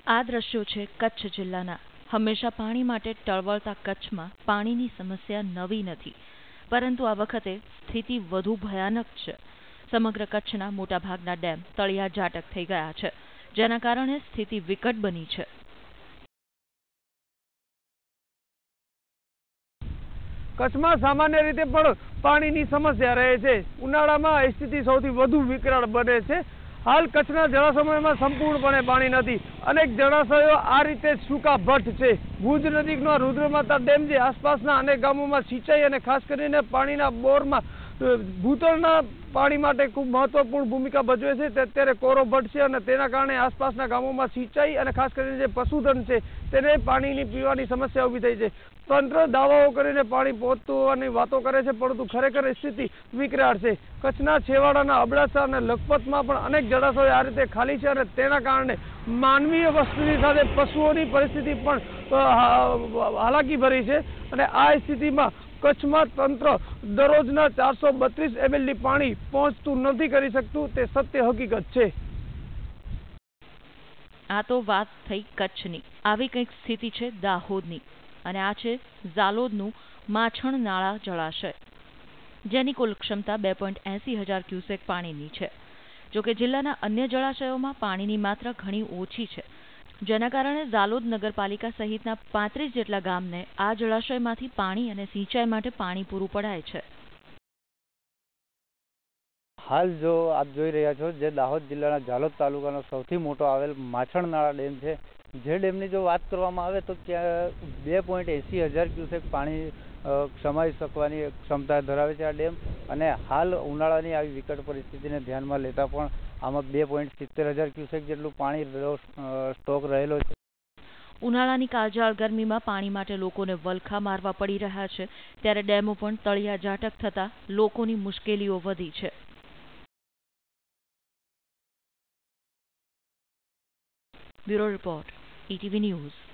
આ દ્રશ્યો છે કચ્છ જિલ્લાના. હંમેશા પાણી માટે ટળવળતા કચ્છમાં પાણીની સમસ્યા નવી નથી, પરંતુ આ વખતે સ્થિતિ વધુ ભયાનક છે. સમગ્ર કચ્છના મોટાભાગના ડેમ તળિયા ઝાટક થઈ ગયા છે, જેના કારણે સ્થિતિ વિકટ બની છે. કચ્છમાં સામાન્ય રીતે પણ પાણીની સમસ્યા રહે છે. ઉનાળામાં સ્થિતિ સૌથી વધુ વિકરાળ બને છે. હાલ કચ્છના જળાશયોમાં સંપૂર્ણપણે પાણી નથી. અનેક જળાશયો આ રીતે સૂકા ભટ્ટ છે. ભુજ નજીકનો રુદ્રમાતા ડેમ જે આસપાસના અનેક ગામોમાં સિંચાઈ અને ખાસ કરીને પાણીના બોરમાં ભૂતળના પાણી માટે ખૂબ મહત્વપૂર્ણ ભૂમિકા ભજવે છે, તે અત્યારે કોરો ભટ્ટ છે અને તેના કારણે આસપાસના ગામોમાં સિંચાઈ અને ખાસ કરીને જે પશુધન છે તેને પાણીની પીવાની સમસ્યા ઊભી થઈ છે. તંત્ર દાવાઓ કરીને પાણી પહોંચતું હોવાની વાતો કરે છે, પરંતુ ખરેખર સ્થિતિ વિકરાળ છે. કચ્છના છેવાડાના અબડાસા અને લખપતમાં પણ અનેક જળાશયો આ રીતે ખાલી છે અને તેના કારણે માનવીય વસ્તીની સાથે પશુઓની પરિસ્થિતિ પણ હાલાકી ભરી છે. અને આ સ્થિતિમાં કચ્છમાં તંત્ર દરરોજના 432 ml પાણી પહોંચતું નથી કરી શકતું, તે સત્ય હકીકત છે. આ તો વાત થઈ કચ્છની. આવી કંઈક સ્થિતિ છે દાહોદની, અને આ છે ઝાલોદનું માછણ નાળા જળાશય, જેની કુલ ક્ષમતા 2.80 ક્યુસેક પાણીની છે. જોકે જિલ્લાના અન્ય જળાશયોમાં પાણીની માત્રા ઘણી ઓછી છે, જેના કારણે ઝાલોદ નગરપાલિકા સહિતના 35 જેટલા ગામને આ જળાશયમાંથી પાણી અને સિંચાઈ માટે પાણી પૂરું પડાય છે. હાલ જો આપ જોઈ રહ્યા છો, જે દાહોદ જિલ્લાના ઝાલોદ તાલુકાનો સૌથી મોટો આવેલ માછણ નાળા ડેમ છે, જે ડેમની જો વાત કરવામાં આવે તો ત્યાં 2.80 ક્યુસેક પાણી સમાઈ શકવાની ક્ષમતા ધરાવે છે આ ડેમ. અને હાલ ઉનાળાની આવી વિકટ પરિસ્થિતિને ધ્યાનમાં લેતા પણ આમાં 2.70 ક્યુસેક જેટલું પાણી સ્ટોક રહેલો છે. ઉનાળાની કાળઝાળ ગરમીમાં પાણી માટે લોકોને વલખા મારવા પડી રહ્યા છે, ત્યારે ડેમો પણ તળિયા ઝાટક થતા લોકોની મુશ્કેલીઓ વધી છે. Bureau report, ETV news.